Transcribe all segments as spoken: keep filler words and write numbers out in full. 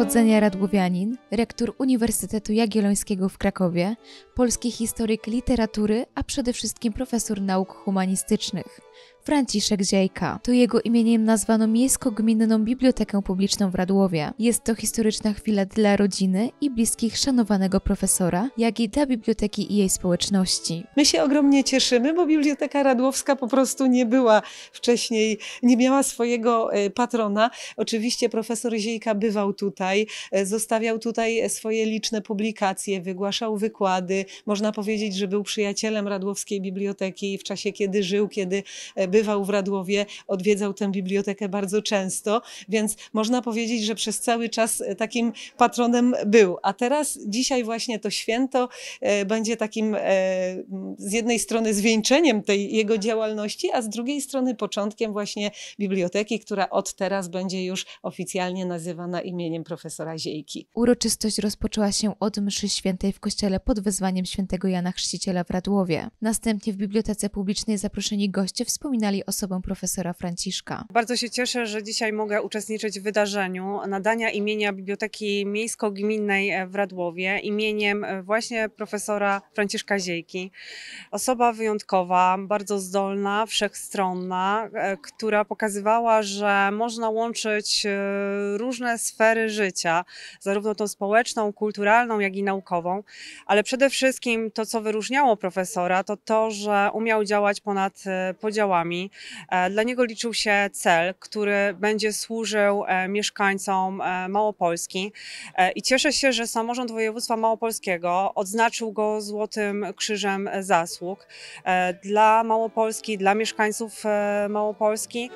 pochodzenia radłowianin, rektor Uniwersytetu Jagiellońskiego w Krakowie, polski historyk literatury, a przede wszystkim profesor nauk humanistycznych. Franciszek Ziejka. To jego imieniem nazwano Miejsko-Gminną Bibliotekę Publiczną w Radłowie. Jest to historyczna chwila dla rodziny i bliskich szanowanego profesora, jak i dla biblioteki i jej społeczności. My się ogromnie cieszymy, bo Biblioteka Radłowska po prostu nie była wcześniej, nie miała swojego patrona. Oczywiście profesor Ziejka bywał tutaj, zostawiał tutaj swoje liczne publikacje, wygłaszał wykłady. Można powiedzieć, że był przyjacielem Radłowskiej Biblioteki w czasie, kiedy żył, kiedy bywał w Radłowie, odwiedzał tę bibliotekę bardzo często, więc można powiedzieć, że przez cały czas takim patronem był. A teraz, dzisiaj właśnie to święto będzie takim z jednej strony zwieńczeniem tej jego działalności, a z drugiej strony początkiem właśnie biblioteki, która od teraz będzie już oficjalnie nazywana imieniem profesora Ziejki. Uroczystość rozpoczęła się od mszy świętej w kościele pod wezwaniem świętego Jana Chrzciciela w Radłowie. Następnie w Bibliotece Publicznej zaproszeni goście wspominali osobę profesora Franciszka. Bardzo się cieszę, że dzisiaj mogę uczestniczyć w wydarzeniu nadania imienia Biblioteki Miejsko-Gminnej w Radłowie imieniem właśnie profesora Franciszka Ziejki. Osoba wyjątkowa, bardzo zdolna, wszechstronna, która pokazywała, że można łączyć różne sfery życia, zarówno tą społeczną, kulturalną, jak i naukową, ale przede wszystkim to, co wyróżniało profesora, to to, że umiał działać ponad podziałami. Dla niego liczył się cel, który będzie służył mieszkańcom Małopolski i cieszę się, że samorząd województwa małopolskiego odznaczył go Złotym Krzyżem Zasług dla Małopolski, dla mieszkańców Małopolski.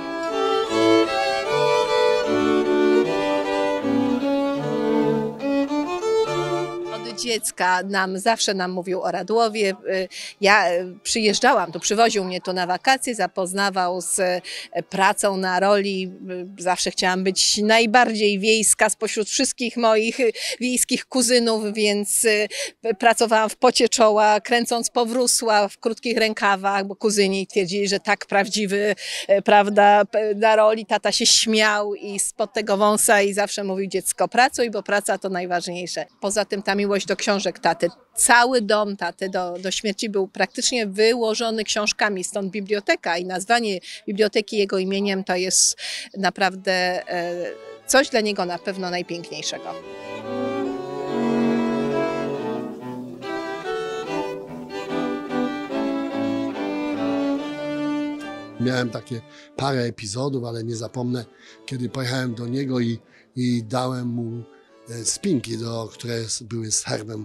Dziecka nam zawsze nam mówił o Radłowie. Ja przyjeżdżałam tu, przywoził mnie tu na wakacje, zapoznawał z pracą na roli. Zawsze chciałam być najbardziej wiejska spośród wszystkich moich wiejskich kuzynów, więc pracowałam w pocie czoła, kręcąc powrósła w krótkich rękawach, bo kuzyni twierdzili, że tak prawdziwy, prawda, na roli. Tata się śmiał i spod tego wąsa i zawsze mówił: dziecko, pracuj, bo praca to najważniejsze. Poza tym ta miłość do książek taty. Cały dom taty do, do śmierci był praktycznie wyłożony książkami, stąd biblioteka i nazwanie biblioteki jego imieniem to jest naprawdę coś dla niego na pewno najpiękniejszego. Miałem takie parę epizodów, ale nie zapomnę, kiedy pojechałem do niego i, i dałem mu spinki, do, które były z herbem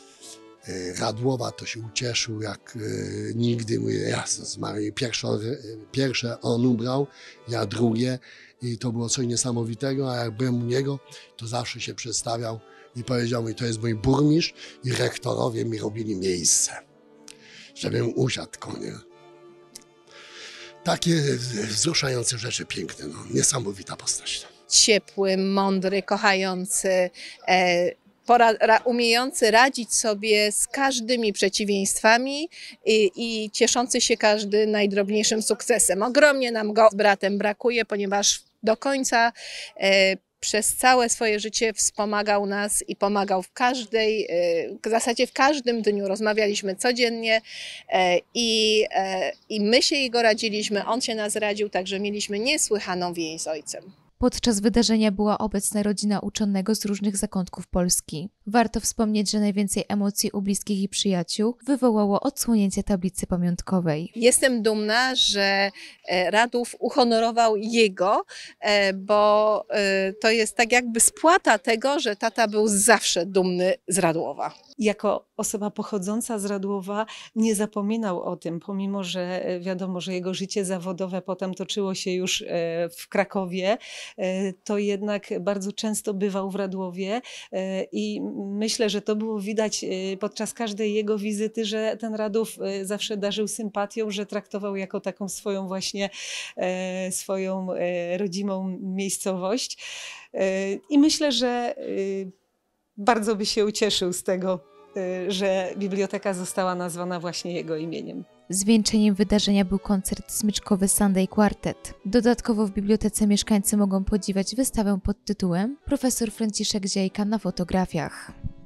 Radłowa, to się ucieszył jak nigdy. Mówię: Jezus Maria, pierwsze, pierwsze on ubrał, ja drugie i to było coś niesamowitego, a jak byłem u niego, to zawsze się przedstawiał i powiedział mi: to jest mój burmistrz i rektorowie mi robili miejsce, żebym usiadł konie. Takie wzruszające rzeczy, piękne, no, niesamowita postać. Ciepły, mądry, kochający, e, pora, ra, umiejący radzić sobie z każdymi przeciwieństwami i, i cieszący się każdy najdrobniejszym sukcesem. Ogromnie nam go z bratem brakuje, ponieważ do końca e, przez całe swoje życie wspomagał nas i pomagał w każdej, w zasadzie w każdym dniu. Rozmawialiśmy codziennie i, i my się jego radziliśmy, on się nas radził, także mieliśmy niesłychaną więź z ojcem. Podczas wydarzenia była obecna rodzina uczonego z różnych zakątków Polski. Warto wspomnieć, że najwięcej emocji u bliskich i przyjaciół wywołało odsłonięcie tablicy pamiątkowej. Jestem dumna, że Radłów uhonorował jego, bo to jest tak jakby spłata tego, że tata był zawsze dumny z Radłowa. Jako osoba pochodząca z Radłowa nie zapominał o tym, pomimo że wiadomo, że jego życie zawodowe potem toczyło się już w Krakowie, to jednak bardzo często bywał w Radłowie i myślę, że to było widać podczas każdej jego wizyty, że ten Radłów zawsze darzył sympatią, że traktował jako taką swoją właśnie swoją rodzimą miejscowość. I myślę, że bardzo by się ucieszył z tego, że biblioteka została nazwana właśnie jego imieniem. Zwieńczeniem wydarzenia był koncert smyczkowy Sunday Quartet. Dodatkowo w bibliotece mieszkańcy mogą podziwiać wystawę pod tytułem Profesor Franciszek Ziejka na fotografiach.